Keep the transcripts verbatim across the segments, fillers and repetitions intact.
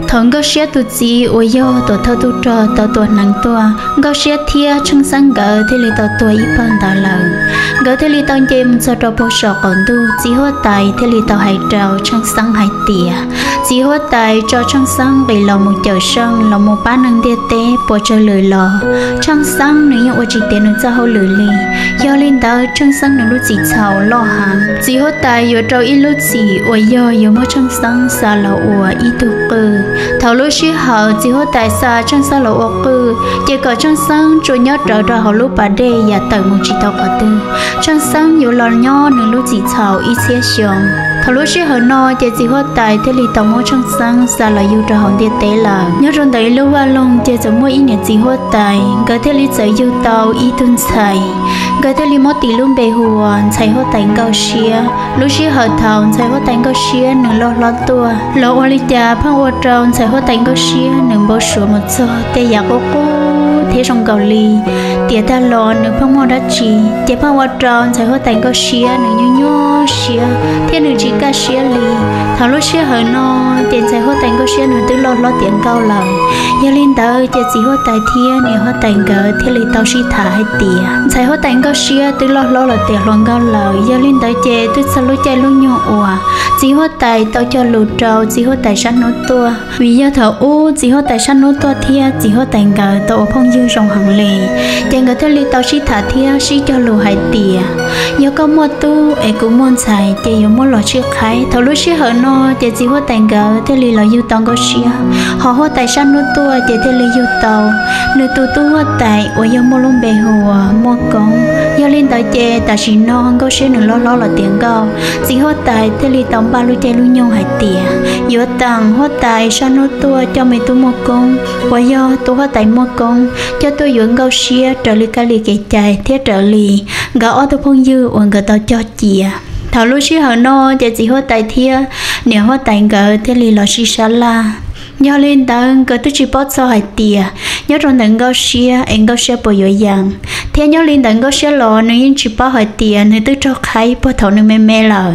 thằng có xe tu gì ôi yo tổ thâu tu trò tổ tổ nắng tua có xe thia trong sáng gỡ thì li tổ tuổi ban ta lờ gỡ thì li tao chêm cho trò bố sọ còn tu chỉ hoa tài thì li tao hay trào trong sáng hay tỉa chỉ hoa tài cho trong sáng bị lòng một chờ sân lòng một bán năng địa tế bộ cho lười lò trong sáng nếu như ôi chỉ tiền cho hậu lười lì do linh tao trong sáng nếu lúc chỉ chào lo hàng chỉ hoa tài vừa trâu ít lúc chỉ ôi yo vừa mới trong sáng xa là ủa ít tu cơ thầu lúc xí hậu chỉ hoa tài xa trong sáng là ủa cơ chỉ có trong sáng rồi nhớ trở ra hậu lúc bà đê và tờ một chỉ tao có tư trong sáng nhiều lò nho nếu lúc chỉ chào ít xé xiong thầu lúc xí hậu no chỉ chỉ hoa tài thế li tao mới trong sáng xa là yêu ra hậu địa tế là nhớ trong đấy lâu qua long chỉ cho mỗi ý nghĩa chỉ hoa tài cái thế li chơi yêu tao ít tuân xài cái thế li mót tì luôn bề hùa chạy hoa tài cao xía lúc xí hậu thầu chạy hoa tài cao xía nửa lo lo tua lo ô li cha phăng ô trâu chạy hoa tài cao xía nửa bó sủa một số tê giả cô cô thế trong cầu ly tiệt ta lo nửa phăng mò đắt chi tiệt phăng ô trâu chạy hoa tài cao xía nửa nhô nhô xía thế nửa chỉ ca xía ly thầu lúc xí hậu no tiền chạy hoa tài cao xía nửa tư lo lo tiền cao lầu giờ linh tới tiệt chỉ hoa tài thiên nửa hoa tài gỡ thế li tao xí thả hay tiệt chạy hoa tài cao xía tư lo lo là tiệt loan cao lầu giờ linh tới chè tư sao lúc chè lúc nhô ủa chỉ hoa tài tao cho lù trâu chỉ hoa tài sát nốt tua vì giờ thở u chỉ hoa tài sát nốt tua thia chỉ hoa tài gỡ tao phong dư trong hàng lì tiền gỡ thế li tao xí thả thia xí cho lù hay tiệt giờ có mua tu ấy cũng muốn xài chè giờ mua lọ chiếc khai thầu lúc xí hở no chè chỉ hoa tài gỡ thế li lọ yêu tao có xía họ hoa tài sát nốt tua chè thế li yêu tao nửa tu tu hoa tài ở giờ mua luôn bề hùa mua công giờ linh tới chè ta chỉ non có xí nửa lo lo là tiền cao chỉ hoa tài thế li tao ba lô chè lu nhung hay tiệt giờ tặng hoa tài sát nốt tua cho mày tu mua công ở giờ tu hoa tài mua công cho tôi dưỡng cao xía trợ lý cá lì kẹt chạy thiết trợ lì gạo ở tôi phong dư uống gạo tao cho chìa thảo lúc xí hở no chè chỉ hoa tài thia nếu hoa tài gạo thế li lò xí sa la nhớ lên tầng cái tôi chỉ bắt sau hai tia nhớ trong tầng cao xia anh cao xia bồi dưỡng dạng thế nhớ lên tầng cao xia lò nên chỉ bắt hai tia nên tôi cho khai bắt thầu nên mê mê lờ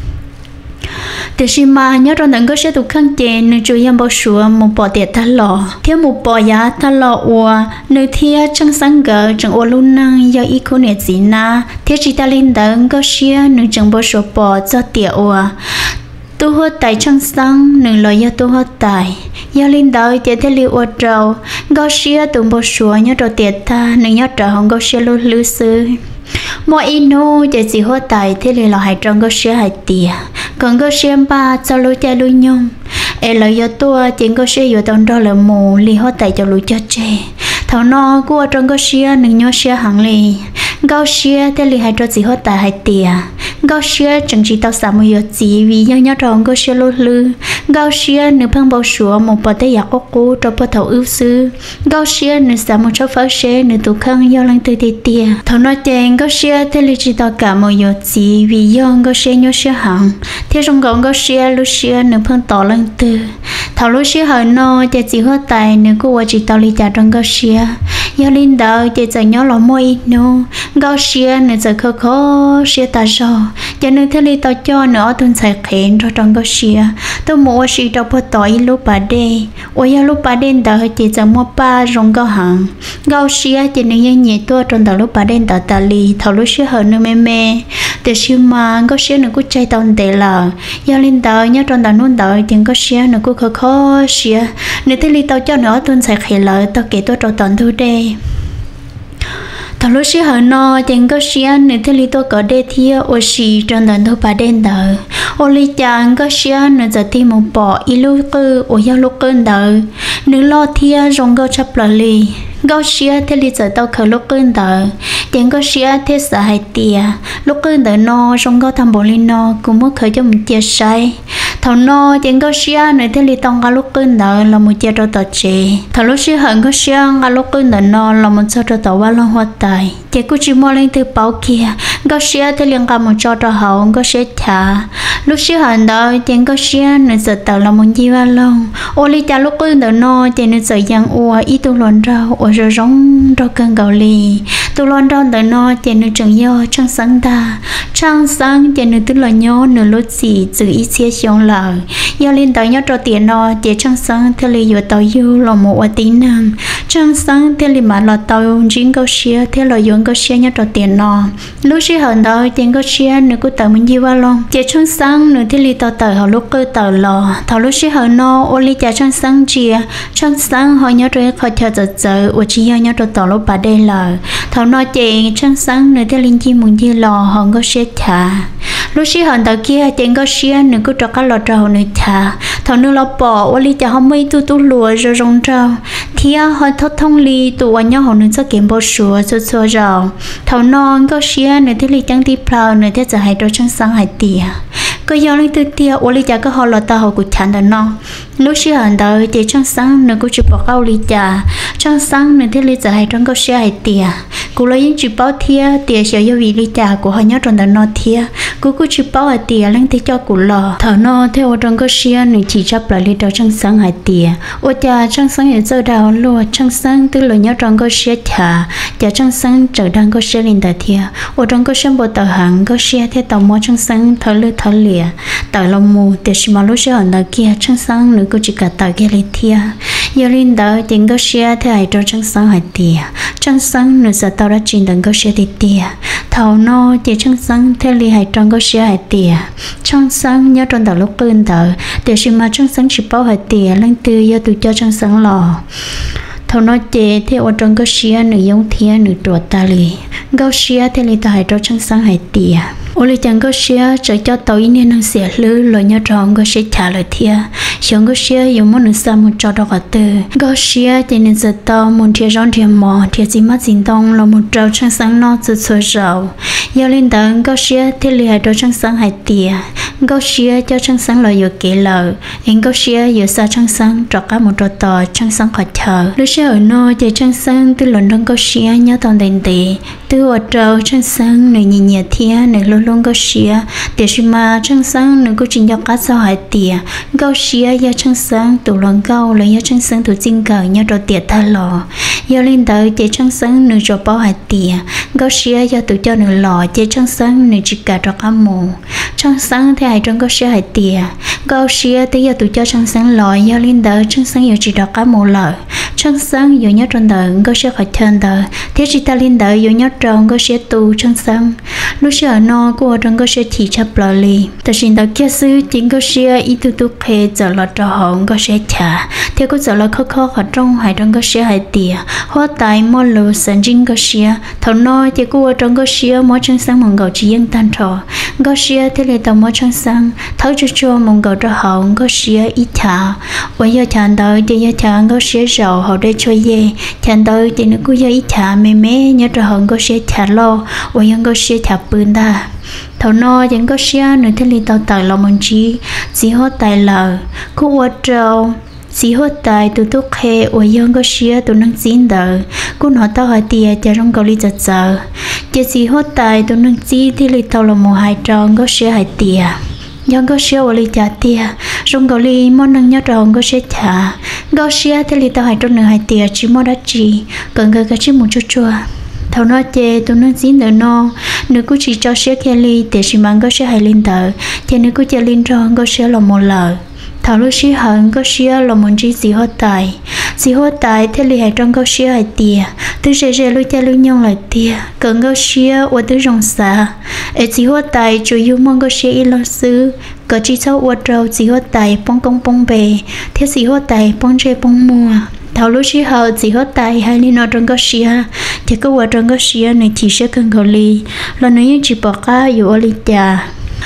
từ khi mà nhớ trong tầng cao xia tụ khăn chè nên chú em bảo sủa một bỏ tiệt thà lò thiếu một bỏ giá thà lò ua nơi thia trong sáng gờ trong ô luôn năng do ý cô nè gì na thiếu chỉ ta lên tầng cao xia nên trong bảo sủa bỏ cho tiệt ua tu hoa tài trong sáng nương lời do tu hoa tài do linh đạo tiệt thế liu ô trâu gò xía tụng bồ sủa nhớ trâu tiệt tha nương nhớ trâu hồng gò xía lú lú sư mọi inu tiệt chỉ hoa tài thế liu là hai trong gò xía hai tiệt còn gò xía ba cho lú cha lú nhung e lời do tua tiếng gò xía do tông đó là mù li hoa tài cho lú cho chê thảo no của trong gò xía nương nhớ xía hàng li gò xía thế liu hai trâu chỉ hoa tài hai tiệt gao xia chẳng chỉ tao xả một giờ chỉ vì nhau nhau tròn gao xia lô lư gao xia nửa phăng bao sủa một bờ tay giặc cố cho bờ thầu ưu sư gao xia nửa xả một chỗ pháo xe nửa tụ khăn do lăng từ tê tê thầu nói chèn gao xia thế li chỉ tao cả một giờ chỉ vì do gao xia nhau xia hẳn thế trong gạo gao xia lô xia nửa phăng tỏ lăng từ thầu lô xia hở no chỉ chỉ hoa tài nửa cô chỉ tao li trả trong gao xia do linh đạo chỉ cho nhau lo môi no gao xia nửa giờ khó khó xia ta rồi cho nên thế li tao cho nữa tuần sai khen cho trong gao xia tôi mua xì đâu có tỏi lúc bà đê ôi ya lúc bà đê đào chỉ cho mua ba rong gao hàng gao xia chỉ nên như nhẹ tôi trong đào lúc bà đê đào tà li thầu lúc xia hở nữa mê mê để xia mà gao xia nữa cũng chạy tao để là ya linh đạo nhớ trong đào nôn đào tiếng gao xia nữa cũng khó khó xia nên thế li tao cho nữa tuần sai khen lại tao kể tôi trong tuần thu đê thằng lúc xí hở no chẳng có xí ăn nữa thế li tôi có đê thia ô xí trong đàn thôi bà đen đờ ô li chẳng có xí ăn nữa giờ thì một bỏ ít lúc cơ ô giao lúc cơn đờ nữa lo thia rong gao chắp là li gao xí thế li giờ tao khởi lúc cơn đờ chẳng có xí thế sợ hai tia lúc cơn đờ no rong gao thầm bộ li no cũng muốn khởi cho một chia sai thằng no chẳng có xí nữa thế li tông gao lúc cơn đờ là một chia cho tao chê thằng lúc xí hở có xí gao lúc cơn đờ no là một cho cho tao ba long hoa tài chỉ cứ chỉ mua lên từ bao kia gao xí thế liền cả một cho cho hậu gao xí thả lúc xí hở đó chẳng có xí nữa giờ tao là một gì ba long ô li cha lúc cơn đờ no chỉ nữa giờ giang ua ít tu lon rau ô rồi rong rau cơn gạo li tu lon đòn đời nó chỉ nửa chẳng do chẳng sáng ta chẳng sáng chỉ nửa tức là nhớ nửa lối gì giữ ý chia xong lời do lên tới nhớ cho tiền nó chỉ chẳng sáng theo lý do tàu yêu là một ở tí nam chẳng sáng theo lý mà là tàu chính câu xia theo lời dùng câu xia nhớ cho tiền nó lúc xia hận đó tiền câu xia nửa cứ tàu mình đi qua luôn chỉ chẳng sáng nửa theo lý tàu tàu họ lúc cơ tàu lò thầu lúc xia hận nó ô lý trả chẳng sáng chia chẳng sáng họ nhớ rồi khỏi chờ giờ giờ ở chỉ nhớ cho tàu lúc bà đây là thầu nó chỉ chẳng sáng nửa theo linh chi muốn đi lò họ có xia thả lúc xia hận tàu kia tiền câu xia nửa cứ cho các lò trâu nửa thả thầu nửa lò bỏ ô lý trả họ mấy tu tu lùa rồi rong trâu thì họ thốt thông lý tụ anh nhau họ nửa cho kiếm bao sủa cho cho rau thầu non câu xia nửa theo lý chẳng đi plau nửa theo giờ hai đôi chẳng sáng hai tìa có do lên từ tia ô lý trả có họ lò tàu họ cũng chán đó nó lúc xia hận tàu chỉ chẳng sáng nửa cứ chụp bỏ câu lý trả chẳng sáng nửa theo lý giờ hai trong câu xia hai tìa cô lấy những chữ báo thia tìa sẽ do vì lý trả của họ nhớ trong đó nó thia cô cứ chữ báo ở tìa lên thì cho cụ lò thở nó theo trong câu xia nửa chỉ chấp lại lý đó chẳng sáng hai tìa ô cha chẳng sáng ở giờ đào lúa chẳng sáng từ lời nhớ trong câu xia thả cha chẳng sáng trở đang câu xia lên tờ thia ô trong câu xia bộ tờ hàng câu xia theo tàu mò chẳng sáng thở lư thở lìa tờ lòng mù để xí mà lúc xia ở nơi kia chẳng sáng nửa cô chỉ cả tờ kia lý thia giờ lên đó tiếng câu xia theo hai trong chẳng sáng hai tìa chẳng sáng nửa giờ tao đã trình đằng câu xia thì tìa thầu nó chỉ chẳng sáng theo lý hai trong câu xia hai tìa chẳng sáng nhớ trong tàu lúc bên tờ để xí mà chẳng sáng chỉ bao hai tìa lên từ giờ tụi cho chẳng sáng lò thầu nó chế theo ở trong câu xia nửa giống thia nửa trộn ta lì câu xia theo lý tao hai trong chẳng sáng hai tìa ô lý chẳng câu xia cho cho tàu in nên năng xỉa lư lời nhớ trong câu xia trả lời thia xong câu xia dùng món nửa sa một trò đó cả từ câu xia chỉ nên giờ tàu một thiệt rong thiệt mò thiệt gì mất dính tông là một trâu trắng sáng nó từ xôi rau giờ lên tận câu xia theo lý hai trâu trắng sáng hai tìa câu xia cho trắng sáng lời vừa kể lời hình câu xia vừa xa trắng sáng trọ cả một trò tò trắng sáng khỏi thở lúc xia ở nó chỉ trắng sáng từ lần trong câu xia nhớ toàn đền tì từ ở trâu trắng sáng nửa nhìn nhẹ thia nửa luôn luôn câu xia để xí mà trắng sáng nửa câu chuyện cho cá sao hai tìa câu xia giờ trắng sáng tụ lần câu lấy giờ trắng sáng tụ chính cờ nhớ trò tiệt tha lò giờ lên tới chỉ trắng sáng nửa trò bao hai tìa câu xia giờ tụ cho nửa lò chỉ trắng sáng nửa chỉ cả trò cá mù trắng sáng thì hai trong câu xia hai tìa câu xia tới giờ tụ cho trắng sáng lò giờ lên tới trắng sáng giờ chỉ trò cá mù lò trắng sáng giờ nhớ trong đời câu xia khỏi chân đời thế chỉ ta lên tới giờ nhớ trong câu xia tụ trắng sáng lúc xia ở nó của trong câu xia chỉ chấp lò li ta xin tao kia sư chính câu xia ít tu tu khe giờ là trò hỏng câu xia trả thế có giờ là khó khó ở trong hai trong câu xia hai tìa hoa tài mua lù sản chính câu xia thầu nói thì cô trong câu xia mỗi trắng sáng mong cầu chỉ dân tan trò câu xia thế là tao mỗi trắng sáng thấu cho cho mong cầu trò hỏng câu xia ít trả bây giờ chàng tới thì giờ chàng câu xia giàu họ đây chơi ye chàng tới thì nó cứ giờ ít trả mẹ mẹ nhớ trò hỏng câu xia trả lo bây giờ câu xia trả bươn ta thầu nói những câu xia nữa thế là tao tài lòng mình chỉ chỉ hốt tài lờ cô ở trâu chỉ hốt tài tụi tôi khe ở dân câu xia tụi năng chín đời cô nói tao hỏi tiệt cho trong câu lý giật giờ chỉ chỉ hốt tài tụi năng chín thì là tao là một hai tròn câu xia hai tiệt dân câu xia ở lý trả tiệt trong câu lý món năng nhớ tròn câu xia trả câu xia thì là tao hai tròn nửa hai tiệt chỉ món đắt chỉ cần cái cái chỉ một chút chua thầu nói chê tụi nó xin đỡ no nếu cứ chỉ cho xe Kelly để chỉ mang có xe hay linh tờ thì nếu cứ chơi linh tròn có xe là một lời thầu lúc xí hận có xe là một chỉ gì hết tài gì hết tài thế li hay trong có xe hay tiề từ xe xe lúc chơi lúc nhau lại tiề cần có xe ở từ rong xa ở gì hết tài chủ yếu mong có xe ít lo xứ có chỉ sau ở trâu gì hết tài bông công bông bề thế gì hết tài bông chơi bông mua thầu lúc xí hậu chỉ hết tài hay li nó trong có xe thì có ở trong có xe này chỉ sẽ cần cầu li là nếu như chỉ bỏ cáอยู่ở li trà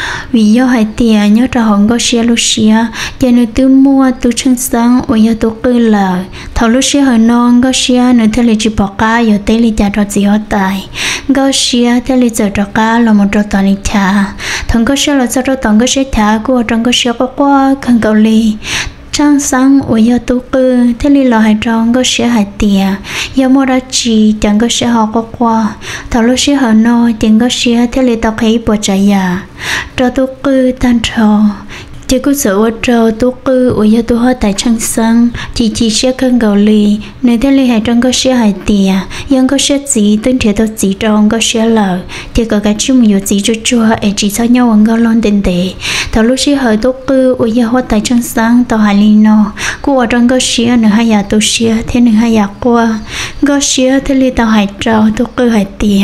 vì do hai tiền nhớ cho họ có xe Lucia cho nên tôi mua tôi chân sáng ở nhà tôi cứ là thầu Lucia hồi non có xe nên theo lịch chỉ bỏ cá ở tây lịch trả cho gì hết tài có xe theo lịch giờ cho cá là một trò toàn lịch trả thằng có xe là sao trò toàn có xe trả của trong có xe có qua cần cầu li trang sáng ở nhà tôi cứ thế li là hai trong có xe hai tiền giờ mua ra chỉ chẳng có xe họ có qua thầu Lucia hồi non tiền có xe theo lịch tao thấy bỏ chạy à cho tôi cứ tan trò chỉ có sợ ở trâu tôi cứ ở nhà tôi hỏi tại trang sang chỉ chỉ sẽ cân gạo lì nơi thế lì hai trong có sẽ hai tiền nhưng có sẽ gì tên trẻ tôi chỉ trong có sẽ lờ chỉ có cái chung nhiều gì cho chua ấy chỉ sao nhau ăn gạo lon tiền tệ thầu lúc sẽ hỏi tôi cứ ở nhà hỏi tại trang sang tàu hai lì nó cô ở trong có sẽ nửa hai nhà tôi sẽ thế nửa hai nhà qua có sẽ thế lì tàu hai trâu tôi cứ hai tiền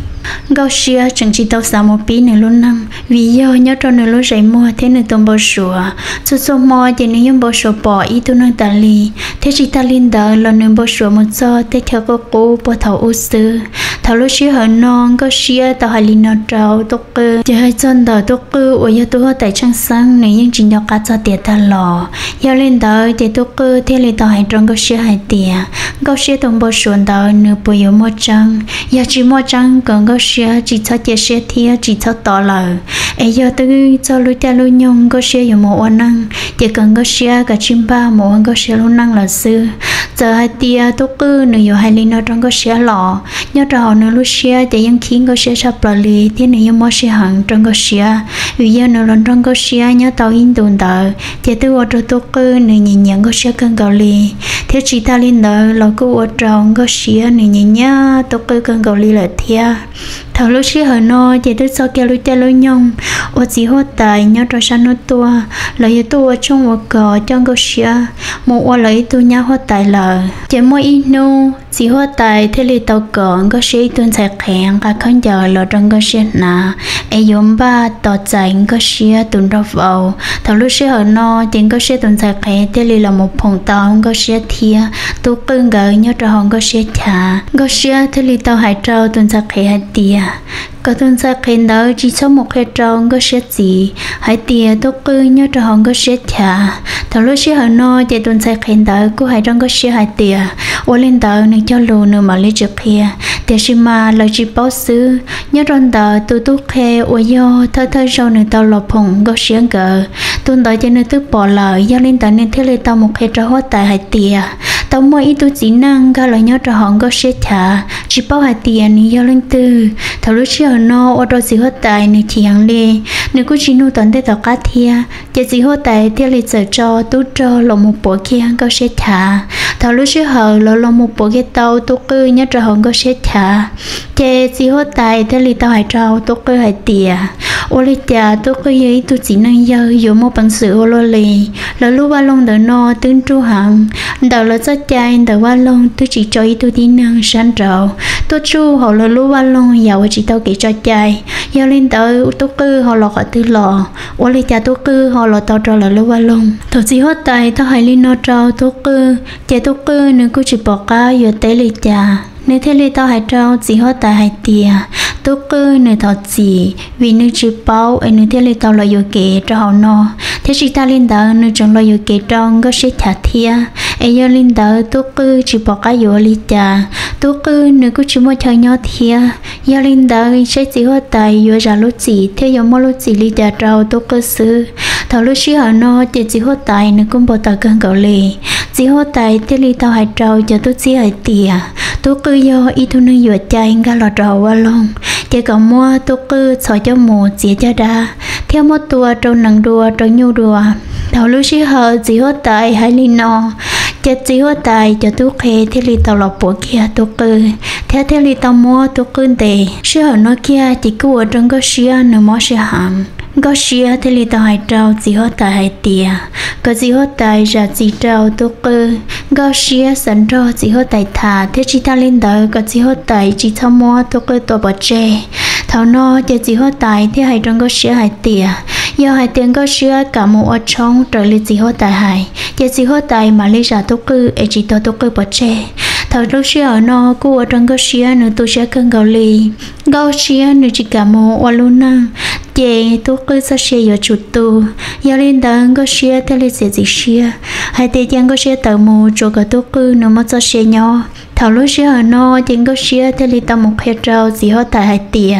gạo xia chẳng chỉ tao xả một pí nữa luôn năng vì do nhớ cho nữa lúc dậy mua thế nữa tôm bò sủa số số mò thì nữa những bò sủa bỏ ít tu năng tà lì thế chỉ ta linh đỡ là nữa bò sủa một do thế theo cô cô bò thầu u sư thầu lúc xia hở non gạo xia tao hai linh nó trâu tốt cơ chỉ hai chân đỡ tốt cơ ở nhà tôi tại trang sang nữa những chuyện nhỏ cá cho tiền ta lò giao linh đỡ thì tốt cơ thế là tao hai trong gạo xia hai tiền gạo xia tôm bò sủa đỡ nữa bò yếu mua trăng giờ chỉ mua trăng còn gạo xia chỉ cho chia sẻ thì chỉ cho tỏ lời ấy giờ tôi cho lui ta lui nhung gạo xia有một anh năng chỉ cần gạo xia cả chim ba một anh gạo xia luôn năng là sư giờ hai tia tốt cứ nửa giờ hai linh nó trong gạo xia lọ nhớ trò nửa lúc xia để những khiến gạo xia sắp lì lì thế nửa mua xia hàng trong gạo xia vì giờ nửa lần trong gạo xia nhớ tàu in tồn tại thì tôi ở trong tốt cứ nửa nhìn nhận gạo xia cần gạo lì thế chỉ ta linh đỡ là cứ ở trong gạo xia nửa nhìn nhá tốt cứ cần gạo lì là thia thầu lúc xí hở nó thì tôi sau kia lui ta lui nhung ở chỉ hốt tài nhớ cho sang nó tua lấy tôi trong một cỏ trong gạo xia một ở lấy tôi nhớ hốt tài là chỉ mỗi ít nu chỉ hốt tài thế li tàu cỏ gạo xia tôi sẽ khéng cả con giờ là trong gạo xia nà ai dùng ba tọt chạy gạo xia tuần ra vào thầu lúc xí hở nó thì gạo xia tôi sẽ khéng thế li là một phòng tàu gạo xia thia tôi cưng gạo nhớ cho hòn gạo xia thả gạo xia thế li tàu hải trâu tôi sẽ khéng hai tia có tuần sau khen đó chỉ số một hai trâu có sẽ gì hãy tia tôi cứ nhớ cho họ có sẽ thả thằng lúc sẽ họ nói thì tuần sau khen đó cứ hai trâu có sẽ hai tia ô lên đó nên cho lù nữa mà lấy chụp kia để xem mà lời chỉ báo xứ nhớ trong đó tôi tôi khe ô do thơ thơ sau nữa tao lọp hồng có sẽ gỡ tuần đó cho nên tôi bỏ lời do lên đó nên thế lên tao một hai trâu hết tại hai tia tao mua ít tôi chỉ năng cả lời nhớ cho họ có sẽ thả chỉ báo hai tia này do lên từ thằng lúc sẽ nó ở đó chỉ hết tại này thì hàng lê nếu có chỉ nuôi toàn để tao cá thia chỉ chỉ hết tại theo lịch sử cho tú cho là một bộ kia có sẽ thả thằng lúc sẽ hở là là một bộ kia tao tú cứ nhớ cho họ có sẽ thả chỉ chỉ hết tại theo lịch tao hay trâu tú cứ hay tiề ô lịch tiề tú cứ vậy tú chỉ năng giờ dùng một bằng sự ô lì là lúc ba lông đỡ no tương tru hàng đầu là rất chạy đỡ ba lông tú chỉ cho ý tú đi năng san trầu tú chu họ là lúc ba lông giàu chỉ tao kỹ cho chạy giờ lên tới tú cứ họ lọt ở tư lò ô lịch tiề tú cứ họ lọt tao cho là lúc ba lông thầu chỉ hết tại tao hay lên no trâu tú cứ chạy tú cứ nếu cứ chỉ bỏ cá giờ tới lịch tiề nếu thế li tao hay trâu chỉ hết tại hai tia tôi cứ nơi thọ chỉ vì nơi chỉ bao ở nơi thế li tao là yêu kế cho họ no thế chỉ ta linh đạo nơi trong là yêu kế trong có sẽ thả thia ấy giờ linh đạo tôi cứ chỉ bỏ cái yêu li cha tôi cứ nơi cứ chỉ mua chơi nhau thia giờ linh đạo sẽ chỉ hết tại yêu ra lúc chỉ thế giờ mua lúc chỉ li cha trâu tôi cứ xử thầu lúc chỉ họ no chỉ chỉ hết tại nơi cũng bỏ tao cơn gạo lì chỉ hết tại thế li tao hay trâu cho tôi chỉ hay tia tôi cứ do ít thu nơi vừa chạy ga lọt đầu qua luôn chỉ còn mua tôi cứ xóa cho mù chỉ cho đa theo một tua trâu nắng đùa trâu nhu đùa thầu lúc xí hờ chỉ hốt tại hai li no chỉ chỉ hốt tại cho tôi khe theo li tàu lọt bộ kia tôi cứ theo theo li tàu mua tôi cứ để xí hờ nó kia chỉ cứ ở trong cái xí nửa mỏ xí hàng có xia thì li tao hay trâu chỉ hết tại hay tia có chỉ hết tại ra chỉ trâu tôi cơ có xia sẵn rồi chỉ hết tại thả thế chỉ ta lên đời có chỉ hết tại chỉ thao mua tôi cơ tôi bỏ che thảo no chỉ chỉ hết tại thế hay trong có xia hay tia giờ hay tiền có xia cả một ở trong trời li chỉ hết tại hay chỉ chỉ hết tại mà li ra tôi cơ ấy chỉ tôi tôi cơ bỏ che thảo lúc xia ở no cô ở trong có xia nữa tôi sẽ cần gạo lì gạo xia nữa chỉ cả một ở luôn nè chị tôi cứ sao xia ở chuột tu giờ lên đằng có xia theo lịch sử gì xia hai tay chân có xia tàu mù chỗ cả tôi cứ nó mất sao xia nhau thảo lúc xia ở no chân có xia theo lịch tàu một hết trâu chỉ hết tại hai tia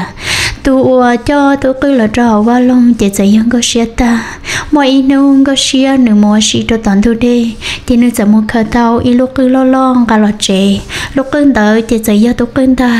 tôi cho tôi cứ là trâu qua lông chị sẽ dân có xia ta mọi nung có xia nửa mùa xí cho toàn thu đi chị nửa giờ một khởi tàu ít lúc cứ lo lo cả lọt trẻ lúc cơn đợi chị sẽ dân tôi cơn ta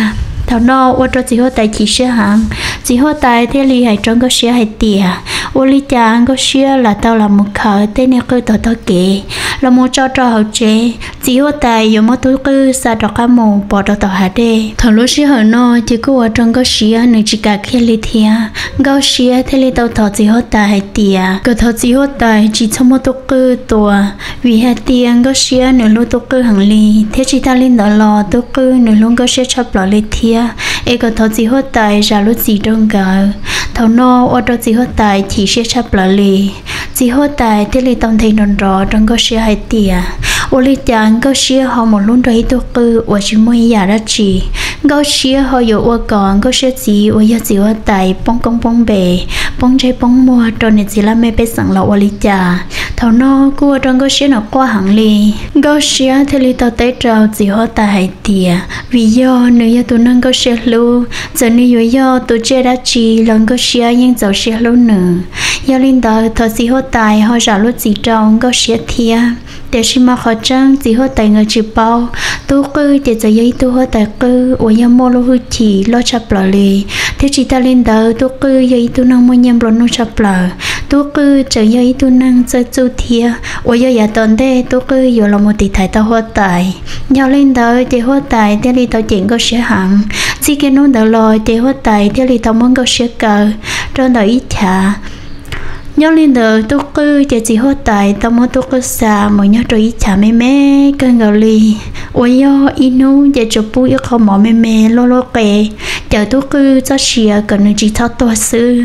thảo nó ô cho chỉ hốt tại chỉ xe hàng chỉ hốt tại thế li hay trong có xe hay tiề ô li chàng có xe là tao là một khởi tên này cứ tao tao kể là một cho cho hậu chế chỉ hốt tại dùng một túi cứ xa đọc cá mù bỏ đọc tao hạt đê thảo lúc xe hở nó chỉ có ở trong có xe nên chỉ cả khi li thia gạo xe thế li tao thọ chỉ hốt tại hay tiề cái thọ chỉ hốt tại chỉ trong một túi cứ tua vì hai tiền có xe nửa lúc túi cứ hàng li thế chỉ ta lên đó lò túi cứ nửa lúc có xe chập lò li thia ấy có thọ chỉ hốt tại ra lúc gì trong gạo thảo nó ở đó chỉ hốt tại chỉ xe chập lò li chỉ hốt tại thế li tao thấy nón rõ trong có xe hai tiề ô li chàng có xe họ một luôn đấy túi cứ ở chỉ mới giả ra chỉ gạo xe họ有ở còn có xe gì ở giờ chỉ hốt tại bông công bông bể bông trái bông mua cho nên chỉ là mấy bé sẵn là ô li chà thảo nó cua trong có xe nó qua hàng li gạo xe thế li tao tới trâu chỉ hốt tại hai tiề vì do nếu như tụi nâng có xe lu giờ nếu do tụi chơi đã chỉ lần có xe nhưng giàu xe lu nữa do linh đạo thọ chỉ hốt tại họ trả lúc chỉ trong có xe thia để xin mà khó chăng chỉ hốt tại người chỉ bao tu cư để giờ giấy tu hốt tại cư ở nhà mua lu chỉ lo chập lò li thế chỉ ta linh đạo tu cư giấy tu nâng mua nhầm luôn nó chập lò tu cư chờ giấy tu nâng chơi tu thia ở nhà nhà tận đây tu cư giờ là một tỷ thái tao hốt tại do linh đạo để hốt tại để li tao chuyện có xe hẳn chỉ cái nón đỡ lòi để hốt tại để li tao muốn có xe cờ cho đỡ ít trả nhớ lên đời tôi cứ chỉ chỉ hốt tại tao muốn tôi cứ xa mà nhớ rồi chả mê mê cơn gạo li ôi yo inu để chụp bút yêu không mỏ mê mê lo lo kề chờ tôi cứ cho xìa cần chỉ thao to sư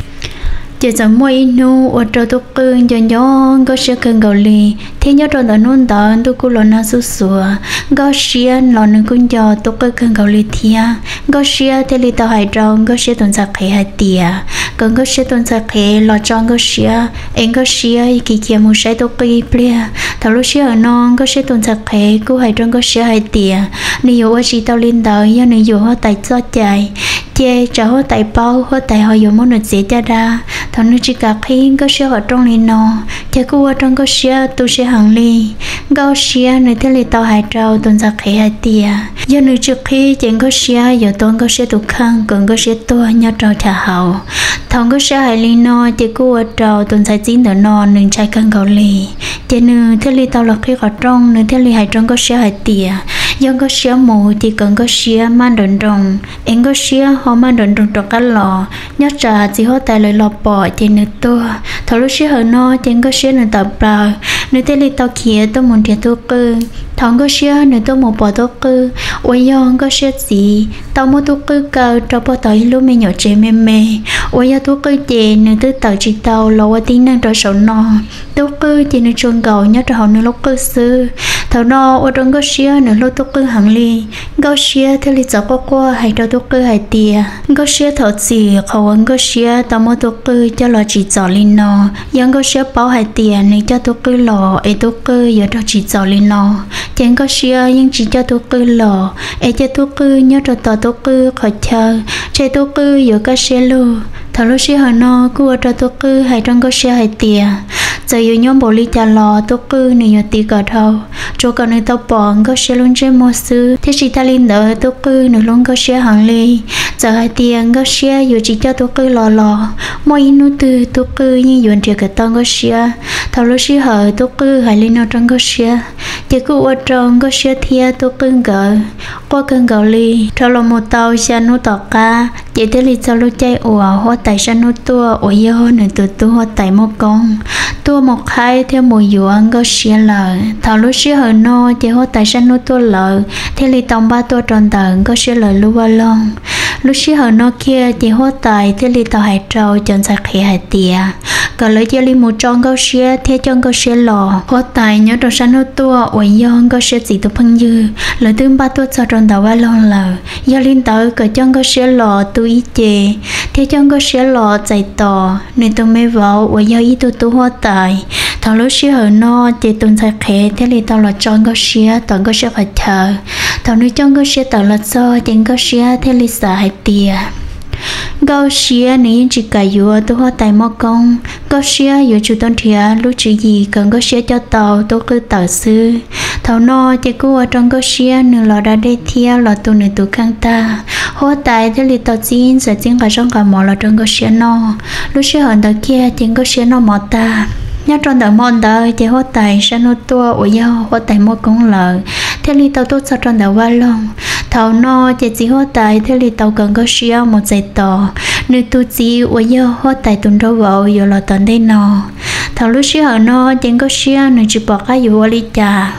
chỉ giờ mua inu ở chỗ tôi cứ nhớ nhớ có xe cơn gạo li thế nhớ rồi đã nôn đó tôi cứ lo na su sủa có xe lo nên cũng cho tôi cứ cơn gạo li thia có xe thế li tao hay trong có xe tuần giặc hay hai tiề cần có xe tuần giặc hay lo trong có xe em có xe kỳ kia một xe tôi cứ bia thằng lúc xe ở non có xe tuần giặc hay cứ hay trong có xe hai tiề nếu ở chỉ tao lên đó do nếu họ tại cho chạy chê trả họ tại bao họ tại họ dùng món đồ dễ cho ra thằng nó chỉ cả khi có xe ở trong lên nó thì cứ ở trong có xe tôi sẽ hàng ly gạo xe nơi thế li tao hai trâu tuần giặc hay hai tiề do nơi trước khi chẳng có xe giờ tuần có xe tụ khăn cần có xe tôi nhau trâu trả hậu thằng có xe hai ly nó thì cứ ở trâu tuần giặc chín đỡ non nên trái khăn gạo ly cho nên thế li tao là khi ở trong nơi thế li hai trong có xe hai tiề do có xe mù thì cần có xe mang đồn rồng em có xe họ mang đồn rồng trong cá lò nhớ trà chỉ họ tại lời lò bỏ thì nữa tôi thầu lúc xe hở nó thì có xe nữa tập bờ nữa thế li tao kia tôi muốn thiệt tôi cơ thằng có xe nữa tôi một bỏ tôi cơ ôi do có xe gì tao muốn tôi cơ cơ cho bỏ tới lúc mình nhỏ trẻ mê mê ôi do tôi cơ chè nữa tôi tao chỉ tao lâu tin năng cho sầu no tôi cơ chỉ nữa chuông cầu nhớ cho họ nữa lúc cơ sư thầu nó ở trong có xe nữa lúc tôi cơ hàng ly có xe thế li cháu qua qua hay cho tôi cơ hay tiề có xe thầu gì khẩu ăn có xe tao muốn tôi cơ cho lo chỉ cháu lên nó nhưng có xe bảo hay tiề này cho tôi cơ lò ấy tôi cơ giờ cho chỉ cháu lên nó chẳng có xe nhưng chỉ cho tôi cơ lò ấy cho tôi cơ nhớ cho tao tôi cơ khỏi chờ chạy tôi cơ giờ có xe luôn thầu lúc xe họ nó cứ ở cho tôi cơ hay trong có xe hay tiề giờ yêu nhóm bộ ly trà lò tôi cứ này nhớ tì cờ thâu chỗ còn nơi tao bỏ có xe luôn trên mua sư thế chỉ ta linh đỡ tôi cứ nữa luôn có xe hàng ly giờ hai tiền có xe dù chỉ cho tôi cứ lò lò mỗi nút từ tôi cứ như dọn chuyện cái tao có xe thầu lúc xe hở tôi cứ hai linh nào trong có xe chỉ cứ ở trong có xe thia tôi cứ gỡ qua cơn gạo ly thầu là một tàu xe nút tàu cá chỉ thế li cho lúc chạy ủa hoa tại xe nút tua ủa yêu nữa từ tua hoa tại một con tua một hai theo mùi dọn có xe lờ thầu lúc xe hở no chỉ hoa tại xe nút tua lờ theo li tông ba tua tròn tận có xe lờ lưu ba lon lúc xe hở no kia chỉ hoa tại theo li tàu hải trâu chọn sạc khí hải tiề còn lấy cho li một tròn có xe theo tròn có xe lò hoa tại nhớ tròn xe nút tua ủa yon có xe gì tụ phân dư lời tương ba tua cho tròn tàu ba lon lờ do linh tới cỡ tròn có xe lò tu ý chê theo tròn có xe lò chạy tò nên tôi mới vào ủa do ý tu tu hoa tại thằng lúc xe hở no chỉ tuần sạc khí theo li tàu là tròn có xe toàn có xe phải chờ thằng nữ tròn có xe tàu là do chẳng có xe theo li xả hải tiề gạo xe này chỉ cả dừa tôi hoa tại mò công gạo xe dừa chủ tôn thia lúc chỉ gì cần có xe cho tàu tôi cứ tàu sư thầu no chỉ cô trong cái xia nửa lọ đã đây thia lọ tu nửa tu khang ta hoa tại thế li tao chín sẽ chín cả trong cả mỏ lọ trong cái xia no lúc xia hận tao kia chín cái xia no mỏ ta nhớ trong đời mòn đời chỉ hoa tại sẽ nó tua ở nhau hoa tại mua công lợi thế li tao tốt sao trong đời qua lòng thầu no chỉ chỉ hoa tại thế li tao cần cái xia một giây tỏ nửa tu chỉ ở nhau hoa tại tuần đâu vào giờ lọ tuần đây nọ thầu lúc xia hận no chín cái xia nửa chỉ bỏ cái dù li trà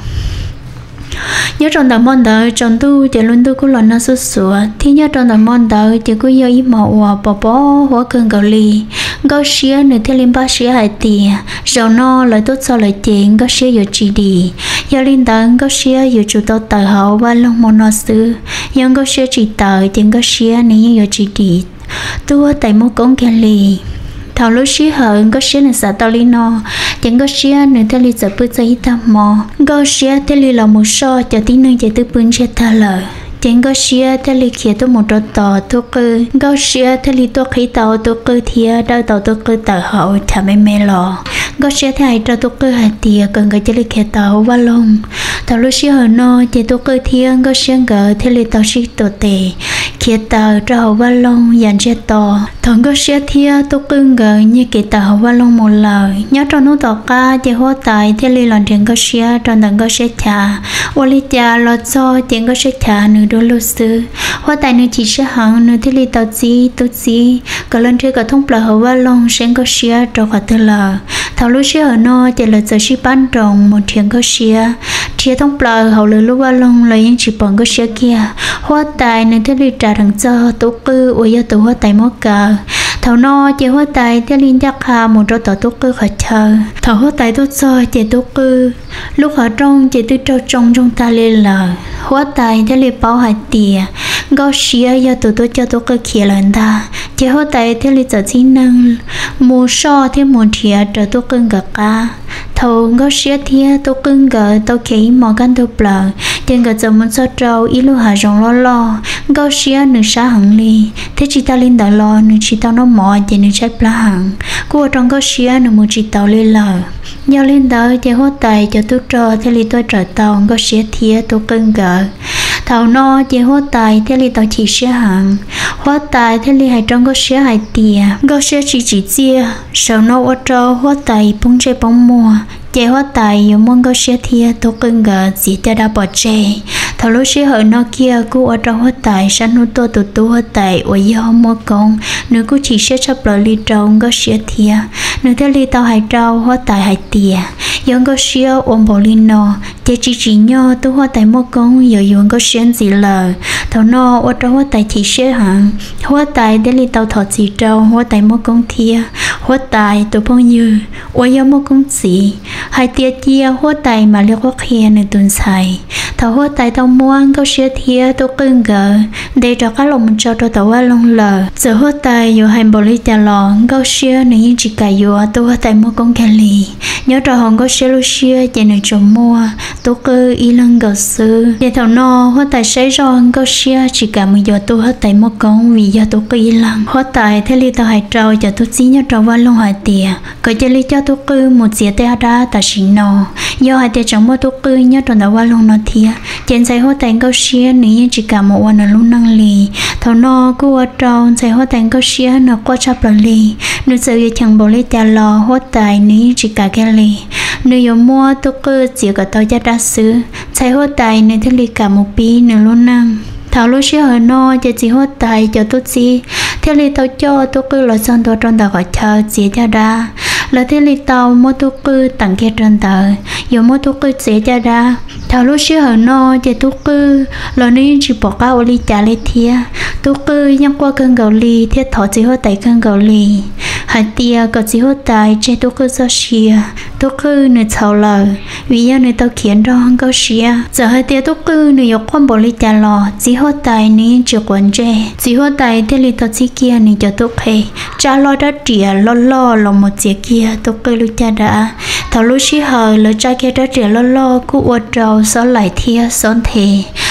nhớ trong đời mòn đời trong tu chỉ luôn tu cũng là nó sốt sủa thì nhớ trong đời mòn đời chỉ có yêu ý màu hòa bỏ bỏ hóa cơn gạo lì gạo xía nửa theo linh ba xía hai tiền rau no lại tốt sau lại tiền gạo xía yêu chỉ đi yêu linh tấn gạo xía yêu chủ tao tài hậu và lòng mòn nó xứ nhưng gạo xía chỉ tài tiền gạo xía nên yêu chỉ đi tu tại một công kia lì thảo lúc xí hận có xí nên sợ tao li no chẳng có xí nên theo li sợ bứt giấy ta mò có xí theo li là một so cho tí nơi chạy từ bún chết ta lờ chẳng có xí theo li kia tôi một trò tỏ tôi cơ có xí theo li tôi khí tàu tôi cơ thia đau tàu tôi cơ tàu hậu thả mê mê lò có xí theo hai trò tôi cơ hai tia cần cái chơi li kia tàu va lông thảo lúc xí hận no chạy tôi cơ thia có xí gỡ theo li tàu xí tổ tệ kia tàu trâu va lông dàn chết to thằng có xí thia tôi cưng gỡ như cái tàu va lông một lời nhớ trong nút tàu ca chỉ hoa tài theo li lần tiền có xí trong tầng có xí trà oli trà lọt cho tiền có xí trà nửa đôi lúa sư hoa tài nửa chỉ xí hằng nửa theo li tàu gì tôi gì cả lần trước cả thông bờ hậu va lông sen có xí trong cả tư lờ thằng lúc xí ở no chỉ là giờ xí bán trồng một tiền có xí chia thông bờ hậu lửa lúa va lông là những chỉ bằng có xí kia hoa tài nửa theo li trà thằng cho tôi cư ôi giờ tôi hoa tài mất cả thầu no chỉ hoa tài theo linh giác hà một trò tỏ tốt cơ khỏi chờ thầu hoa tài tốt cho chỉ tốt cơ lúc ở trong chỉ tư trâu trong trong ta lên là hoa tài theo linh bảo hai tìa gạo xía giờ tụi tôi cho tôi cơ kia lần ta chỉ hoa tài theo linh giờ chính năng mua so theo một thìa trở tôi cưng gật cá thầu gạo xía thìa tôi cưng gật tôi kỹ mò gan tôi bờ tiền gật giờ muốn cho trâu ít lúc hà rong lo lo gạo xía nửa sa hằng ly thế chỉ ta linh đã lo nửa chỉ tao nó mò chỉ nửa trái pla hằng cô trong gạo xía nửa một chỉ tao lên lờ nhau lên đó chỉ hốt tài cho tôi trò thế li tôi trở tàu gạo xía thìa tôi cưng gật thầu no chỉ hốt tài thế li tao chỉ xía hằng hốt tài thế li hai trong gạo xía hai tìa gạo xía chỉ chỉ chia sau nó ở trâu hốt tài bông chơi bông mua chế hoa tài yêu mong có xe thia tôi cưng gà chỉ cho đã bỏ chè thầu lúc xe hở nó kia cô ở trong hoa tài sáng nút tôi tụt tu hoa tài ở dưới hôm mua công nếu cô chỉ xe sắp lại ly trong có xe thia nếu theo ly tao hai trâu hoa tài hai tìa yêu có xe ôm bỏ ly nọ chế chỉ chỉ nhau tu hoa tài mua công giờ yêu có xe gì lờ thầu nó ở trong hoa tài chỉ xe hàng hoa tài để ly tao thọ chỉ trâu hoa tài mua công thia hoa tài tôi bao nhiêu ở dưới mua công gì hai tia chia hoa tài mà liêu có kia nơi tuần xài thầu hoa tài tao muang có xe thia tôi cưng gờ để cho các lòng cho tôi tao qua lông lờ giờ hoa tài dù hành bộ lý trả lò có xe nếu như chỉ cả dù tôi hoa tài mua con kẹt lì nhớ trò hồng có xe lu xe chỉ nên chồng mua tôi cứ y lăng gờ sư để thầu no hoa tài xây rồi có xe chỉ cả một giờ tôi hoa tài mua con vì giờ tôi cứ y lăng hoa tài thế li tao hai trâu cho tôi chỉ nhớ trò qua lông hai tia có chỉ li cho tôi cứ một chiếc tay ra ta xin nó do hai tia trong mua tôi cứ nhớ trò đã qua lông nó thia trên xe hoa tài có xe nếu như chỉ cả mộtวันluôn năng lì thầu no cứ ở trong xe hoa tài có xe nó qua chắp lần lì nếu giờ chẳng bỏ lấy trả lò hoa tài nếu chỉ cả cái lì nếu yêu mua tôi cứ chỉ có tao ra đa xứ xe hoa tài nếu thế lì cả một pi nếu luôn năng thảo lúc xưa ở no chỉ chỉ hoa tài cho tôi gì theo lì tao cho tôi cứ lo xong tôi trong tàu gọi chờ chỉ ra đa là thế li tàu mua tu cư tặng kia trên tờ dù mua tu cư sẽ ra ra thảo lúc xưa ở no chỉ tu cư là nên chỉ bỏ cao li trả lấy thia tu cư nhắc qua cơn gạo li thiết thọ chỉ hốt tại cơn gạo li hai tia có chỉ hốt tại chế tu cư do xia tu cư nửa thầu lờ vì do nửa tàu khiến cho hơn gạo xia giờ hai tia tu cư nửa yok quan bỏ li trả lò chỉ hốt tại nên chỉ quấn chế chỉ hốt tại thế li tàu chỉ kia nửa cho tu khe trả lò đã trìa lo lo lòng một chiếc kia tôi cứ lúc cha đã thảo lúc xí hờ lỡ cha kia đã trẻ lo lo cứ uất trâu xó lại thia xón thề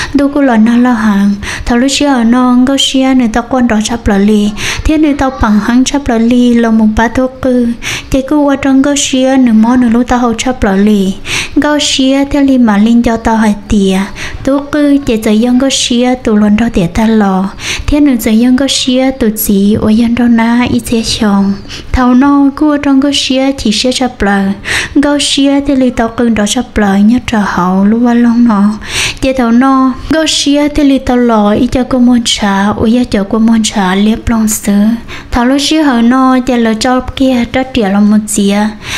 đu cô lợn nó lo hàng thầu lúc xưa ở non có xia người ta quan đó chấp lại li thế người ta bằng hắn chấp lại li là một bát thuốc cư thì cô qua trong có xia nửa món nửa lúc ta hậu chấp lại li có xia theo li mà linh cho tao hay tiệt thuốc cư thì giờ dân có xia tụ luận đó tiệt ta lò thế nửa giờ dân có xia tụ gì ở dân đó na ít xe chồng thầu non cô trong có xia chỉ sẽ chấp lại có xia thì li tao cưng đó chấp lại nhất trà hậu lúc qua long nó chị thầu no có xia thì li tao lò ít cho cô môn trà ở nhà cho cô môn trà liếp long sứ thầu lúc xia hở no chị lỡ cho kia rất trẻ là một gì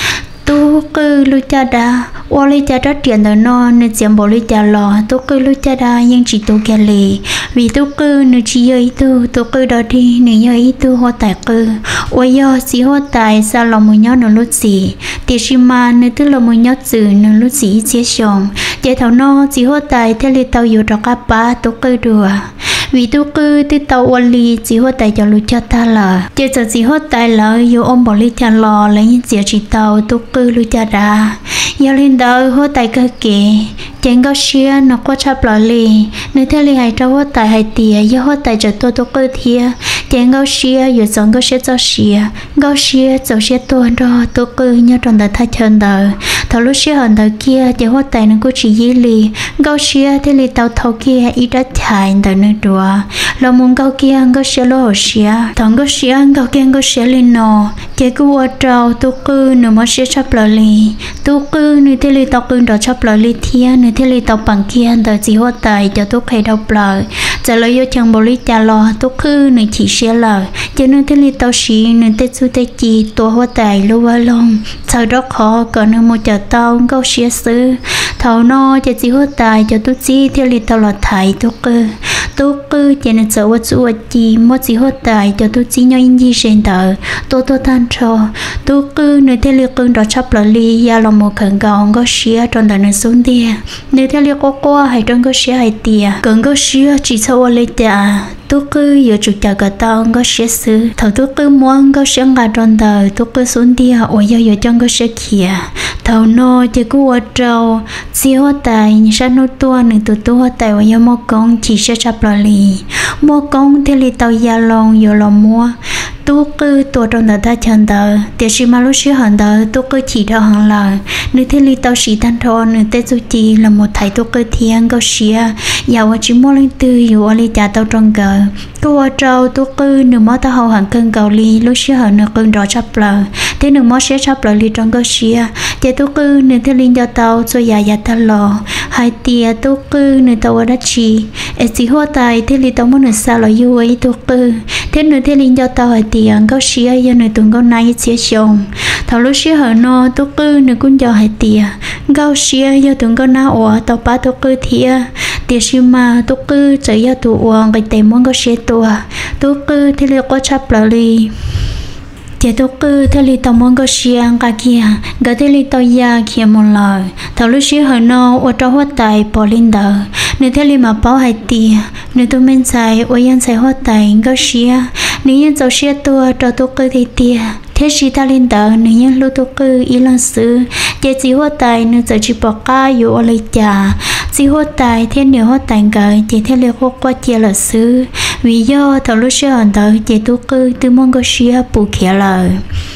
tu cứ lu cha đa ô lu cha rất tiền đời non nên chiếm bộ lu cha lò tu cứ lu cha đa nhưng chỉ tu kia lì vì tu cứ nên chỉ yêu tu tu cứ đó đi nên yêu tu hoa tài cứ ôi yo chỉ hoa tài sao lòng mùi nhót nên lúc gì thì xí mà nên tức là mùi nhót từ nên lúc gì chia sòng vậy thầu no chỉ hoa tài theo li tàu yêu cho các ba tu cứ đùa vì tu cứ tí tàu ô li chỉ hoa tài cho lu cha ta là chỉ giờ chỉ hoa tài là yêu ôm bộ lu cha lò lấy những chuyện chỉ tàu tu cứ lu cha đa giờ lên đầu hoa tài cơ kì chẳng có xia nó có chấp lại li nếu theo li hay cho hoa tài hay tiề giờ hoa tài cho tôi tôi cơ thia chẳng có xia giờ sống có xia cho xia có xia cho xia tôi đó tôi cơ nhớ trong đời thay chân đời thầu lúc xia hơn đời kia giờ hoa tài nó có chỉ gì li có xia theo li tàu thầu kia ít đã chạy đời nữa đùa lòng muốn có kia có xia lo xia thằng có xia có kia có xia lên nọ cái cứ qua trâu tôi cơ nếu mà xia chấp lại li tôi cơ nếu theo li tàu cơ đó chấp lại li thia nếu theo li tàu bằng kia đời chỉ hoa tài cho tôi khai đầu lời trả lời yêu chẳng bổ lý trả lo tôi cứ nếu chỉ xia lời cho nên theo li tàu xí nếu theo su theo chi tôi hoa tài lưu qua lòng sau đó khó còn nếu một chờ tàu có xia xứ thầu no cho chỉ hoa tài cho tôi chi theo li tàu là thải tôi cơ tôi cứ cho nên sợ vật sự chi một chỉ hoa tài cho tôi chi nhau in gì trên tờ tôi tôi than cho tôi cứ nếu theo li cưng đó chấp lại li ya lòng một khẩn gòn có xia trong đời này xuống đi nếu theo li có qua hay trong có xia hay tiề cần có xia chỉ sau lấy trả tôi cứ giờ chủ trả cả tao có xia xứ thầu tôi cứ muốn có xia ngà trong đời tôi cứ xuống đi ở giờ giờ trong có xia kia thầu no chỉ cứ ở trâu chỉ hoa tài như sao nó tua nữa tụi tôi hoa tài ở giờ mua công chỉ sẽ chấp lại li mua công theo li tàu ya long giờ lòng mua tôi cứ tôi trong đời ta chân đời để chỉ mà lúc xưa hẳn đời tôi cứ chỉ theo hàng lời nếu thế li tao chỉ thanh thọ nếu thế tôi chỉ là một thầy tôi cứ thiên có xia giàu chỉ mua lên tư dù ở li trả tao trong cờ tôi ở trâu tôi cứ nếu mà tao hậu hàng cơn cầu li lúc xưa hẳn được cơn đó chấp lời thế nếu mà sẽ chấp lời li trong có xia để tôi cứ nếu thế linh cho tao cho già già ta lò hai tia tôi cứ nếu tao ở đất chi ở chỉ hoa tài thế li tao muốn ở xa là yêu ấy tôi cứ thế nếu thế linh cho tao hai tiền có xia giờ này tuần có nay xia chồng thầu lúc xia hở no tôi cứ nếu cũng cho hai tiền có xia giờ tuần có na ủa tao ba tôi cứ thia tiền xia mà tôi cứ chạy giờ tụ uang cái tiền muốn có xia tua tôi cứ thế liệu có chấp lại đi chỉ tôi cứ theo li tao muốn có xia cả kia cái theo li tao ya kia một lời thầu lúc xia hở no ở trong hoa tài bỏ lên đời nếu theo li mà bảo hai tiền nếu tôi men xài ở yên xài hoa tài có xia nếu như cháu xia tua cho tôi cứ thì tiền thế chỉ ta lên đời nếu như lúc tôi cứ ý lần xứ chỉ chỉ hoa tài nếu giờ chỉ bỏ cáอยู่ở lấy trả chỉ hoa tài thế nếu hoa tài cái chỉ theo liệu hoa qua chia là xứ vì do thầu lúc xưa hẳn đời chỉ tôi cứ từ mong có xia bù kia lời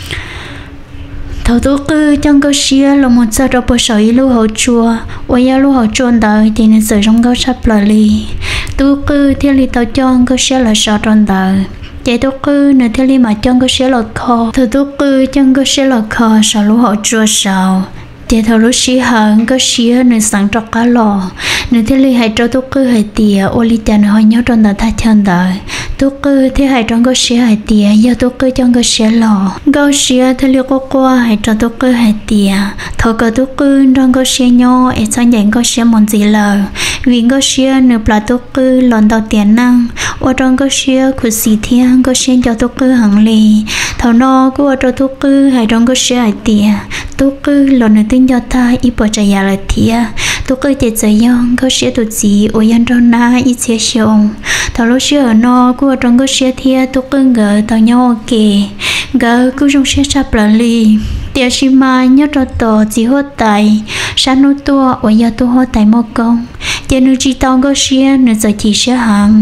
thầu tôi cứ trong cái xia là một giờ đó bữa sau ý lưu hậu chùa ở nhà lưu hậu chùa đời thì nên giờ trong cái sắp lời li tôi cứ theo li tao cho cái xia là sao trong đời chạy tôi cứ nếu theo li mà trong cái xia là kho thầu tôi cứ trong cái xia là kho sao lưu hậu chùa sao chạy thầu lúc xí hận cái xia nên sẵn trọc cá lò nếu theo li hay cho tôi cứ hay tiề ô li chả nói nhớ trong đời ta chân đời tôi cứ thế hay trong cái xia hay tiề giờ tôi cứ trong cái xia lò cái xia theo li có qua hay cho tôi cứ hay tiề thầu cái tôi cứ trong cái xia nhỏ ấy sang nhận cái xia mòn gì lờ vì cái xia nếu là tôi cứ lòn đầu tiền năng ở trong cái xia của xì thiên cái xia cho tôi cứ hàng lì thầu no cứ ở trong tôi cứ hay trong cái xia hay tiề tôi cứ lòn nơi tin cho ta ít bỏ chạy nhà lại thia tôi cứ chạy chạy nhon có xia tụt gì ở yên trong na ít xia xong thầu lúc xia ở no cứ ở trong cái xia thia tôi cứ ngờ tao nhau kề ngờ cứ trong xia sắp lại li tiệt xí mai nhớ cho tổ chỉ hốt tài sáng nô tua ở nhà tôi hốt tài mò công giờ nữ chỉ tao có xia nữ giờ chỉ xia hàng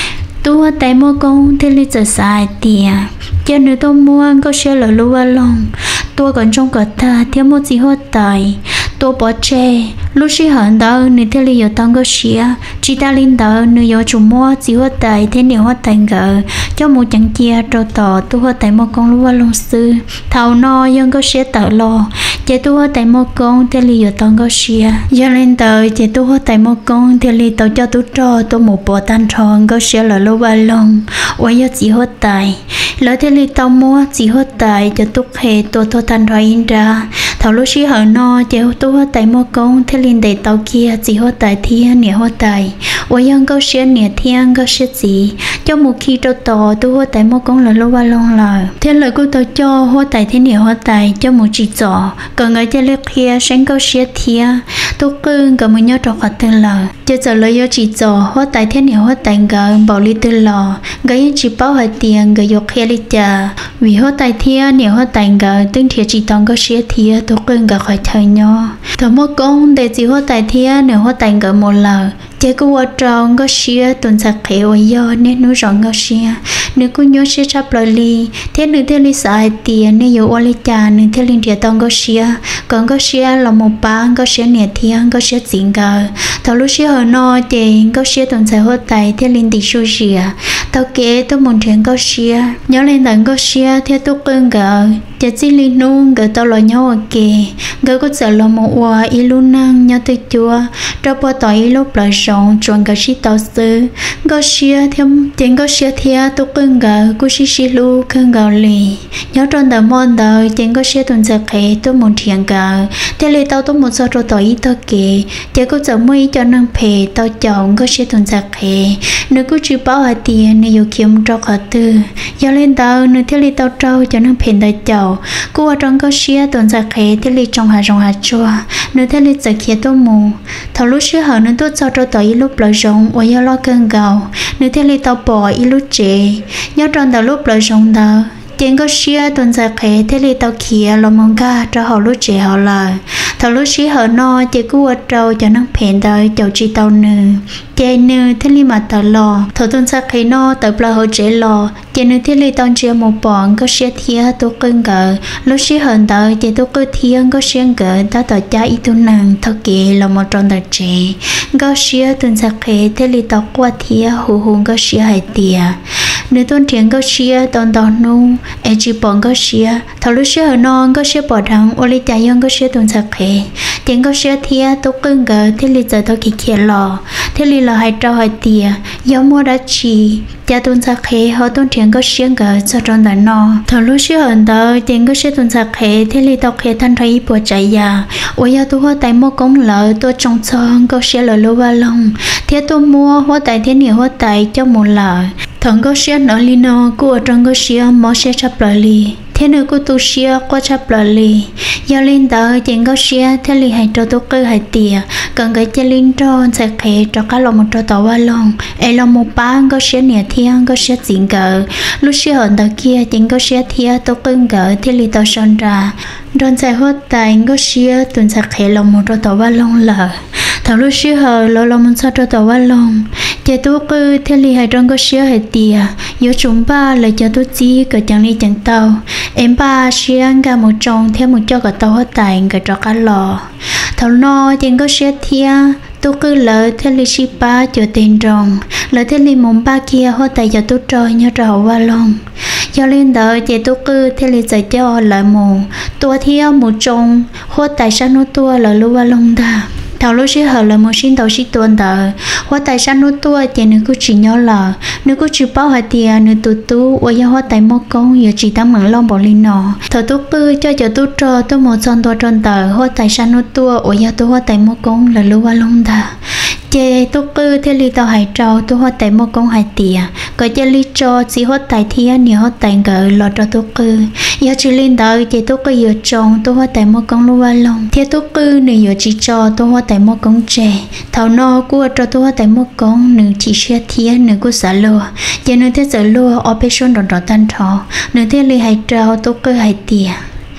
tua tại mua công thế li giờ xài tiền giờ nữ tôi mua có xia là lúa lòng tua còn trong cả ta thiếu một gì hết tài tua bỏ che lúc xí hận đó nữ thế li giờ tao có xia chỉ ta linh đó nữ giờ chủ mua gì hết tài thế nhiều hết tài gỡ cho một chẳng chia cho tỏ tua tại mua công lúa lòng sư thầu no dân có xia tự lo chị tua tại mua công thế li giờ tao có xia giờ lên tờ chị tua tại mua công thế li tao cho tôi cho tôi một bộ tan tròn có xia là lúa lòng ôi giờ chỉ hết tài lỡ thế li tao mua chỉ hết tài cho tôi hệ tôi tôi tan tròn in ra thầu lúc xí hận no chị tua tại mua công thế li để tao kia chỉ hết tài thiên nhiều hết tài ôi giờ có xia nhiều thiên có xia gì cho một khi cho tỏ tua tại mua công là lúa lòng là thế lời của tao cho hết tài thế nhiều hết tài cho một chỉ trò còn người chơi lek kia sáng câu xia thia tôi cứ cả mình nhớ trò khát tên là chơi giờ lấy yo chỉ trò hóa tài thiên nhiều hóa tài gà bảo lý tên lò cái chỉ bảo hai tiền cái yok kia đi chả vì hóa tài thiên nhiều hóa tài gà tương thiệt chỉ tòng câu xia thia tôi cứ cả khỏi thời nhau thằng mua công để chỉ hóa tài thiên nhiều hóa tài gà một lần chơi cứ qua tròn câu xia tuần sạc khéo yo nên núi rộng câu xia nếu cứ nhớ xia chắp lời li thế nếu thế li xài tiền nếu yo oli chả nếu thế linh thiệt tòng câu xia còn câu xia là một bán câu xia nhiều thiên câu xia chính gà thầu lúc xia hồi no thì câu xia tuần sạc hóa tài thế linh tỷ su xia tao kể tôi muốn chuyện câu xia nhớ lên tận câu xia theo tôi cơn gà chỉ chỉ linh nung gà tao lo nhau ở kề gà có sợ lo một hoa ilu năng nhau tôi chua cho bao tỏi lúc lại rộng chọn gà xí tao sư câu xia theo tiếng câu xia theo tôi cơn gà cô xí xí lu cơn gà lì nhớ trong tờ mòn đời tiếng câu xia tuần sạc kể tôi muốn chuyện gà thế li tao tôi muốn sao cho tỏi tao kể chỉ có sợ mấy cho năng phê tao chọn câu xia tuần sạc kể nếu cứ chỉ bảo hai tiền nếu kiếm cho họ tư giờ lên tàu nếu thế li tàu trâu cho năng phê đại chậu cô ở trong câu xia tuần sạc kể thế li trong hà trong hà chua nếu thế li giật kia tôi mù thầu lúc xưa họ nên tôi cho cho tỏi lúc lời rong và giờ lo cơn gạo nếu thế li tàu bỏ ít lúc trẻ nhớ trong tàu lúc lời rong tàu tiếng câu xia tuần sạc kể thế li tàu kia lo mong ca cho họ lúc trẻ họ lời thầu lúc xí họ no chỉ cứ ở trâu cho năng phèn đời chậu chi tàu nư chạy nư thế li mà tàu lò thầu tuần sạc kể no tập là họ trẻ lò chạy nư thế li tàu chia một bọn có xia thia tôi cưng gỡ lúc xí hận đời chỉ tôi cứ thiên có xia gỡ ta tàu cha ít tu năng thầu kể là một tròn đời trẻ có xia tuần sạc kể thế li tàu qua thia hù hù có xia hai tia nếu tuần tiền có xia tàu tàu nu em chỉ bọn có xia thầu lúc xí họ no có xia bỏ thằng ô li cha yon có xia tuần sạc kể tiếng có xia thia tôi cưng gỡ thế li giờ tôi kì kia lò thế li là hai trâu hai tia giống mua đã chỉ cha tuần sạc kể họ tuần tiền có xia gỡ cho tròn đời no thầu lúc xí hận đời tiếng có xia tuần sạc kể thế li tao kể thanh thấy bộ chạy già ôi giờ tôi hoa tại mua công lợi tôi trồng son có xia lời lúa ba lông thế tôi mua hoa tại thế nhiều hoa tại cho một lợi thằng có xia nói li no cô ở trong có xia mò xia chắp lời li thế nữa cô tu xia qua chắp lời li giờ lên tờ chuyện có xia thế li hay cho tôi cơ hay tiề cần cái chơi linh tròn sẽ kể cho các lòng một trò tàu ba lòng ai lòng một ba có xia nè thiên có xia chính cờ lúc xia hận tờ kia chuyện có xia thia tôi cưng cờ thế li tàu son ra đòn sẽ hốt tài có xia tuần sẽ kể lòng một trò tàu ba lòng lờ thằng lúc xia hờ lo lòng một sao trò tàu ba lòng chế tôi cứ thế li hay trong có xia hay tiề yếu chúng ba lại cho tôi chi cờ chẳng li chẳng tàu em ba xia cả một trong theo một cho cả tàu hết tài cả cho cả lò thầu no chuyện có xia thia tôi cứ lỡ thế li xí ba cho tiền rồng lỡ thế li mồm ba kia hết tài cho tôi trôi nhớ trò qua lòng cho lên đợi chị tôi cứ thế li giải cho lại mù tôi theo một trong hết tài sao nó tôi là lưu qua lòng ta thầu lúc xí hở là một xin tàu xí tuần tờ hóa tài sản nút tua chỉ nếu cứ chỉ nhớ là nếu cứ chỉ bao hai tiền nếu tụt tu ở nhà hóa tài một công giờ chỉ tắm mảng long bỏ linh nọ thầu tôi cứ cho cho tôi cho tôi một son tua tròn tờ hóa tài sản nút tua ở nhà tôi hóa tài một công là lưu qua long ta chế tôi cứ thế li tao hải trâu tôi hóa tài một công hai tiền có chế li cho chỉ hóa tài thia nhiều hóa tài gỡ lọt cho tôi cứ giờ chỉ lên đợi chế tôi cứ giờ trồng tôi hóa tài một công lưu qua long thế tôi cứ nếu giờ chỉ cho tôi hóa tài một công trẻ thầu no của cho tôi tại một công nữ chỉ xe thiên nữ của xã lúa giờ nữ thế xã lúa operation đòn đòn tan thọ nữ thế li hay trao tôi cơ hay tiền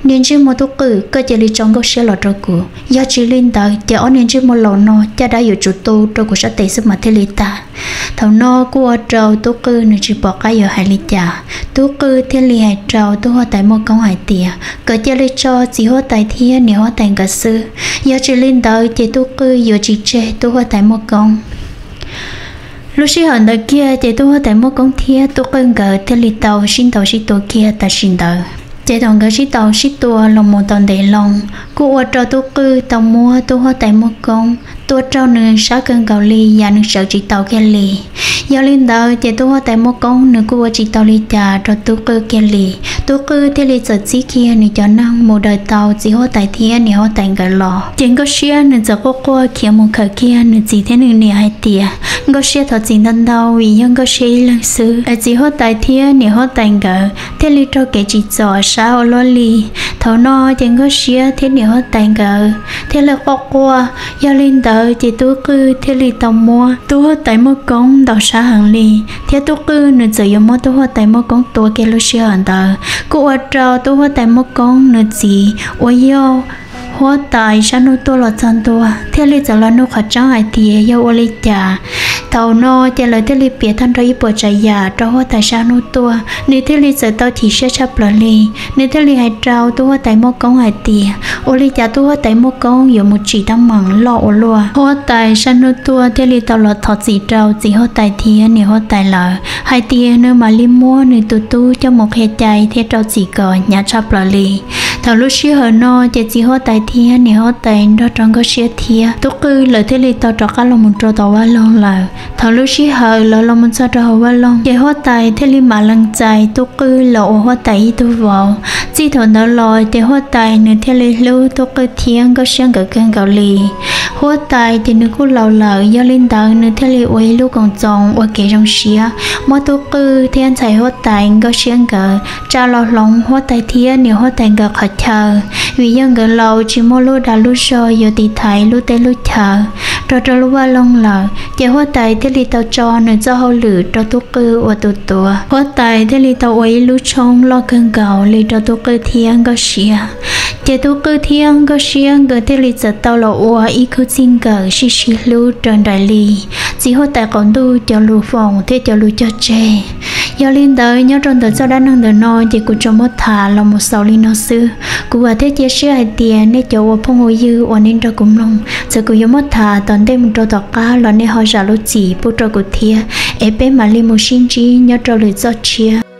nên chỉ một thuốc cử cơ chỉ lý trong gốc xe lọt trâu cụ do chỉ linh đời chỉ ở nên chỉ một lẩu nó cha đãอยู่จุดtu trâu cụ sẽ tệ sức mà thế lý ta thầu nó của trâu thuốc cử nên chỉ bỏ cái giờ hai lý cha thuốc cử thế lý hai trâu thuốc hoa tại một công hai tiệt cơ chỉ lý cho chỉ hoa tại thiên nếu hoa tại cả sư do chỉ linh đời chỉ thuốc cử giờ chỉ chơi thuốc hoa tại một công lúc xí hận đời kia chỉ thuốc hoa tại một công thiên thuốc cử gỡ thế lý tàu xin tàu xin tàu kia ta xin đời chế đồng cái sĩ tàu sĩ tua lòng một tòn để lòng cô ở trâu tu cư tàu mua tu hoa tại một công tu trâu nương sáu cơn gạo ly và nương sợ chỉ tàu kia lì do linh đạo chế tu hoa tại một công nương cô ở chỉ tàu ly trà trâu tu cư kia lì tu cư thế lì sợ chỉ kia nương cho năng một đời tàu chỉ hoa tại thiên nương hoa tại gạo lò trên có xia nương sợ cô cô kia một khởi kia nương chỉ thế nương nương hai tia có xia thật chính thân đau vì nhân có xia lần xứ ở chỉ hoa tại thiên nương hoa tại gạo thế lì trâu kể chỉ trò sao lo li thầu no chẳng có xía thế nhiều hết tàn gờ thế là có qua do linh đợi thì tôi cứ thế li tàu mua tôi hết tại một công đào xa hàng li thế tôi cứ nửa giờ giờ mua tôi hết tại một công tôi kêu lo xía hàng tờ cô ở trâu tôi hết tại một công nửa gì ôi yo hoa tài sao nuôi tôi là chân tôi thế li giờ là nuôi khát trắng ai thì yo ôi li chả thầu no chỉ là thế li biệt thân rồi bỏ chạy già cho hoa tài sao nuôi tôi nếu thế li giờ tao thì sẽ chấp lời li nếu thế li hay trao tôi hoa tài một công hai tiền ôi li chả tôi hoa tài một công giờ một chỉ đang mắng lo lùa hoa tài sao nuôi tôi thế li tao là thọ chỉ trao chỉ hoa tài thiên nếu hoa tài là hai tiền nếu mà li mua nếu tụi tôi cho một hệ chạy thế trao chỉ có nhà chấp lời li thầu lúc xưa hờ no chỉ chỉ hoa tài thiên nếu hoa tài đó trong cái xưa thiên tôi cứ lời thế li tao cho các lòng một trâu tàu qua lòng là thầu lúc xí hờ lỡ lòng một sao trâu qua lòng vậy hoa tài thế li mà lăng dài tôi cứ lộ hoa tài tôi vào chỉ thầu nó lòi thì hoa tài nữa thế li lưu tôi cứ thiên có sáng cả cơn gạo lì hoa tài thì nó cứ lầu lợ do linh đạo nữa thế li uế lưu còn tròn uế kể trong xía mà tôi cứ thiên chạy hoa tài có sáng cả cha lo lòng hoa tài thiên nếu hoa tài cả khó chờ vì dân gạo lầu chỉ mua lưu đã lưu soi giờ thì thấy lưu tê lưu chờ rồi cho lưu qua lòng lợ chỉ hoa tài thế li tao cho nên cho hậu lử cho tôi cứ và tôi tôi hoa tài thế li tao ấy lưu trong lo cơn gạo li cho tôi cứ thiên có xía chỉ tôi cứ thiên có xía người thế li giờ tao là ua ý cứ xin cờ xí xí lưu trên đại li chỉ hoa tài còn tu cho lưu phòng thế cho lưu cho chê do linh tới nhớ trong đời sau đã nâng đời nói thì cũng cho một thả là một sáu linh nó sư cũng ở thế chia sẻ hai tiền để cho phong hồi dư và nên cho cùng lòng giờ cũng giống một thả toàn đây một trâu tọt cá là nên họ trả lô chỉ bút trâu của thia ép bé mà linh một xin chi nhớ trâu lời do chia